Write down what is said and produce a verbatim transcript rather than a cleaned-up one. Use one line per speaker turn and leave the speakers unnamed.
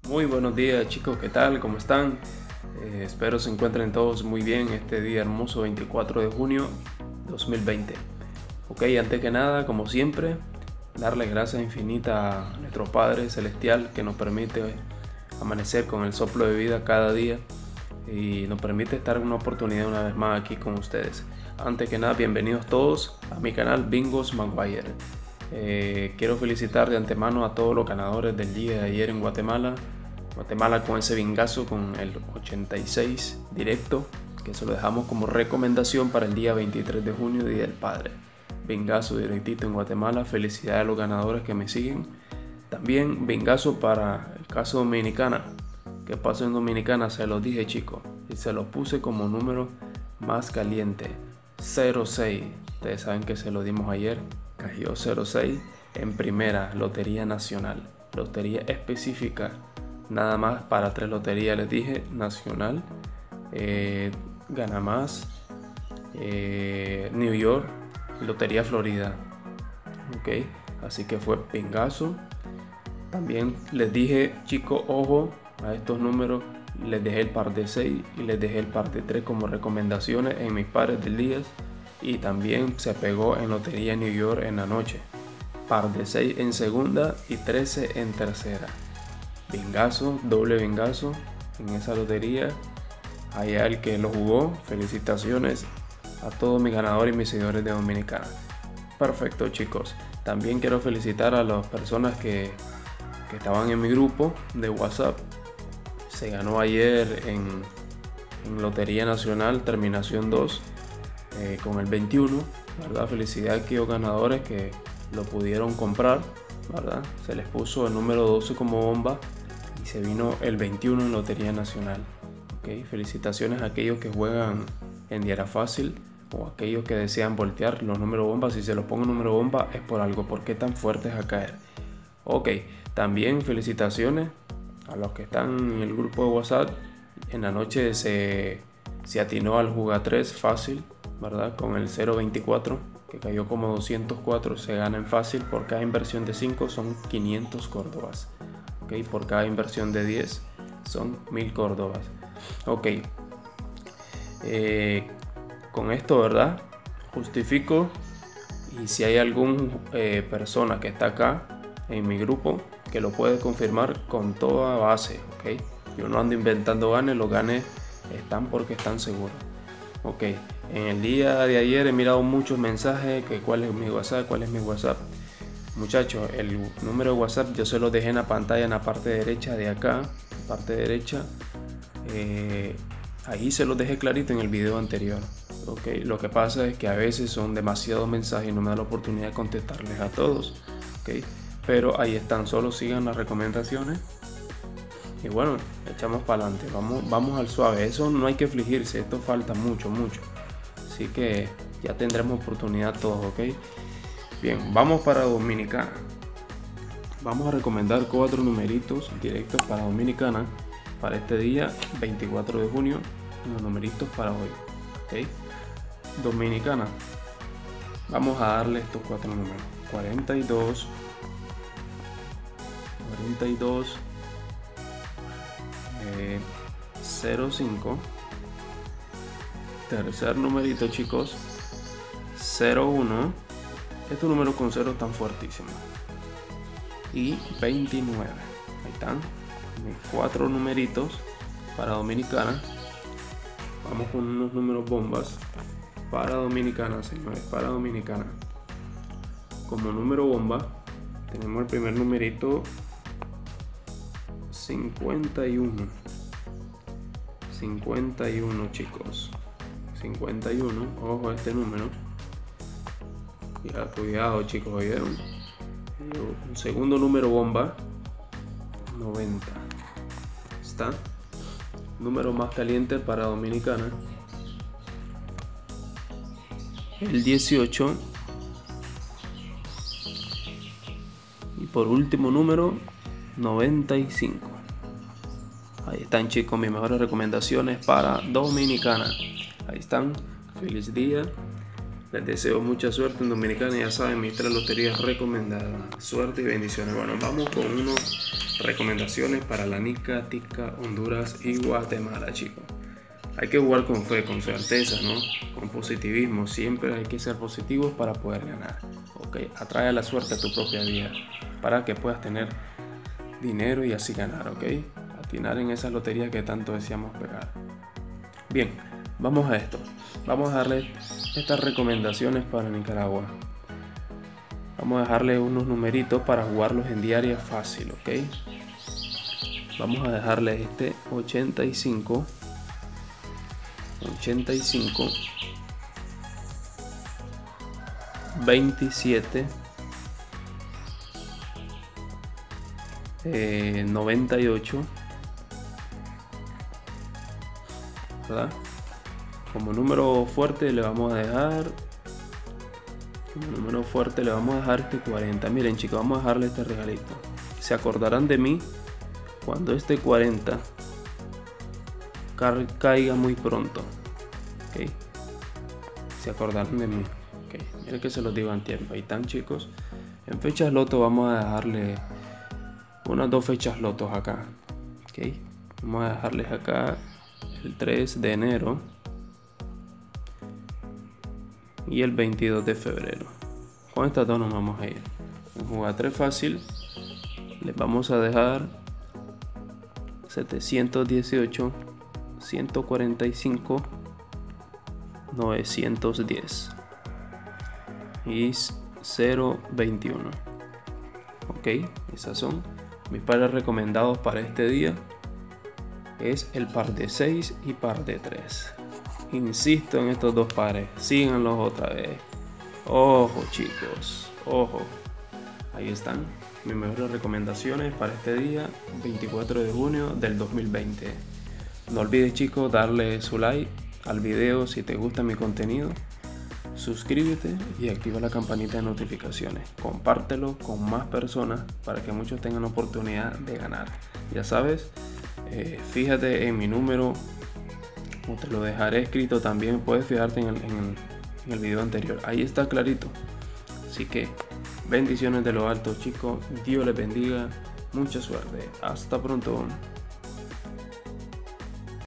Muy buenos días chicos, ¿qué tal? ¿Cómo están? Eh, espero se encuentren todos muy bien este día hermoso veinticuatro de junio dos mil veinte. Ok, antes que nada, como siempre, darle gracias infinitas a nuestro Padre Celestial que nos permite amanecer con el soplo de vida cada día y nos permite estar en una oportunidad una vez más aquí con ustedes. Antes que nada, bienvenidos todos a mi canal Bingos Maguire. Eh, quiero felicitar de antemano a todos los ganadores del día de ayer en Guatemala. Guatemala con ese bingazo con el ochenta y seis directo, que se lo dejamos como recomendación para el día veintitrés de junio, Día del Padre. Bingazo directito en Guatemala, felicidades a los ganadores que me siguen. También bingazo para el caso Dominicana. Que pasó en Dominicana, se los dije chicos, y se los puse como número más caliente, cero seis. Ustedes saben que se lo dimos ayer, cayó cero seis en primera, Lotería Nacional, lotería específica. Nada más para tres loterías les dije, Nacional, eh, Gana Más, eh, New York, Lotería Florida. Ok, así que fue pingazo. También les dije, chicos, ojo a estos números. Les dejé el par de seis y les dejé el par de tres como recomendaciones en mis pares del día. Y también se pegó en Lotería New York en la noche. Par de seis en segunda y trece en tercera. Bingazo, doble bingazo en esa lotería. Allá el que lo jugó, felicitaciones a todos mis ganadores y mis seguidores de Dominicana. Perfecto chicos. También quiero felicitar a las personas que, que estaban en mi grupo de WhatsApp. Se ganó ayer en, en Lotería Nacional terminación dos eh, con el veintiuno, ¿verdad? Felicidades a aquellos ganadores que lo pudieron comprar, ¿verdad? Se les puso el número doce como bomba y se vino el veintiuno en Lotería Nacional. ¿Okay? Felicitaciones a aquellos que juegan en Diara Fácil o aquellos que desean voltear los números bombas. Si se los pongo número bomba es por algo, ¿por qué tan fuertes a caer? Ok, también felicitaciones a los que están en el grupo de WhatsApp. En la noche se, se atinó al Juga tres fácil, ¿verdad? Con el cero veinticuatro que cayó como doscientos cuatro, se gana en fácil. Por cada inversión de cinco son quinientos córdobas. Okay, por cada inversión de diez son mil córdobas. Ok, eh, con esto, ¿verdad? Justifico. Y si hay alguna eh, persona que está acá en mi grupo que lo puede confirmar con toda base, ok. Yo no ando inventando ganes, los ganes están porque están seguros. Ok, en el día de ayer he mirado muchos mensajes que cuál es mi WhatsApp, cuál es mi WhatsApp. Muchachos, el número de WhatsApp yo se lo dejé en la pantalla en la parte derecha de acá, parte derecha. Eh, ahí se los dejé clarito en el video anterior. Okay. Lo que pasa es que a veces son demasiados mensajes y no me da la oportunidad de contestarles a todos. Okay. Pero ahí están, solo sigan las recomendaciones. Y bueno, echamos para adelante, vamos, vamos al suave. Eso no hay que afligirse, esto falta mucho, mucho. Así que ya tendremos oportunidad todos, ok. Bien, vamos para Dominicana. Vamos a recomendar cuatro numeritos directos para Dominicana para este día veinticuatro de junio. Los numeritos para hoy, ok. Dominicana, vamos a darle estos cuatro números: cuarenta y dos, cuarenta y dos, eh, cero cinco. Tercer numerito, chicos, cero uno. Estos números con cero están fuertísimos. Y veintinueve. Ahí están mis cuatro numeritos para Dominicana. Vamos con unos números bombas para Dominicana, señores, para Dominicana. Como número bomba tenemos el primer numerito, cincuenta y uno. cincuenta y uno, chicos. cincuenta y uno, ojo a este número. Cuidado, cuidado chicos, ¿oyeron? Un segundo número bomba, noventa. Está. Número más caliente para Dominicana, el dieciocho. Y por último número, noventa y cinco. Ahí están chicos mis mejores recomendaciones para Dominicana. Ahí están. Feliz día. Les deseo mucha suerte en Dominicana. Ya saben, mis tres loterías recomendadas. Suerte y bendiciones. Bueno, vamos con unas recomendaciones para la Nica, Tica, Honduras y Guatemala, chicos. Hay que jugar con fe, con certeza, ¿no? Con positivismo. Siempre hay que ser positivos para poder ganar. Ok, atrae la suerte a tu propia vida para que puedas tener dinero y así ganar, ok. Atinar en esa lotería que tanto deseamos pegar. Bien, vamos a esto. Vamos a darle estas recomendaciones para Nicaragua. Vamos a dejarle unos numeritos para jugarlos en diaria fácil, ok. Vamos a dejarle este ochenta y cinco, ochenta y cinco, veintisiete, eh, noventa y ocho, ¿verdad? Como número fuerte le vamos a dejar como número fuerte le vamos a dejar este cuarenta. Miren, chicos, vamos a dejarle este regalito. Se acordarán de mí cuando este cuarenta caiga muy pronto, ¿ok? Se acordarán de mí, ¿ok? Miren que se los digo en tiempo. Ahí están, chicos. En fechas loto vamos a dejarle unas dos fechas lotos acá, ¿ok? Vamos a dejarles acá el tres de enero y el veintidós de febrero. Con estas dos nos vamos a ir. En jugar tres fácil les vamos a dejar setecientos dieciocho, ciento cuarenta y cinco, novecientos diez y cero veintiuno. Ok, esas son mis pares recomendados para este día. Es el par de seis y par de tres. Insisto en estos dos pares, síganlos otra vez. Ojo, chicos, ojo. Ahí están mis mejores recomendaciones para este día, veinticuatro de junio del dos mil veinte. No olvides, chicos, darle su like al video si te gusta mi contenido. Suscríbete y activa la campanita de notificaciones. Compártelo con más personas para que muchos tengan la oportunidad de ganar. Ya sabes, eh, fíjate en mi número, o te lo dejaré escrito también. Puedes fijarte en el, en, el, en el video anterior, ahí está clarito. Así que bendiciones de lo alto, chicos. Dios les bendiga, mucha suerte, hasta pronto.